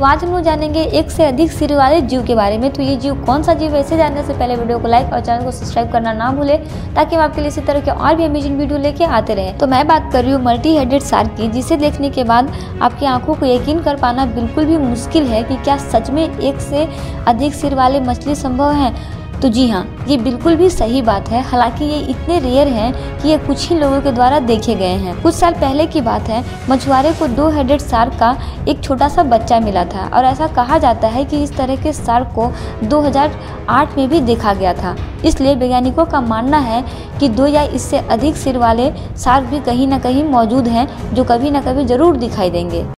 तो आज हम लोग जानेंगे एक से अधिक सिर वाले जीव के बारे में। तो ये जीव कौन सा जीव है, इसे जानने से पहले वीडियो को लाइक और चैनल को सब्सक्राइब करना ना भूले, ताकि हम आपके लिए इसी तरह के और भी अमेजिंग वीडियो लेके आते रहें। तो मैं बात कर रही हूँ मल्टी हेडेड शार्क की, जिसे देखने के बाद आपकी आंखों को यकीन कर पाना बिल्कुल भी मुश्किल है कि क्या सच में एक से अधिक सिर वाले मछली संभव हैं। तो जी हाँ, ये बिल्कुल भी सही बात है। हालांकि ये इतने रेयर हैं कि ये कुछ ही लोगों के द्वारा देखे गए हैं। कुछ साल पहले की बात है, मछुआरे को 2 हेडेड शार्क का एक छोटा सा बच्चा मिला था और ऐसा कहा जाता है कि इस तरह के शार्क को 2008 में भी देखा गया था। इसलिए वैज्ञानिकों का मानना है कि 2 या इससे अधिक सिर वाले शार्क भी कहीं ना कहीं मौजूद हैं, जो कभी ना कभी जरूर दिखाई देंगे।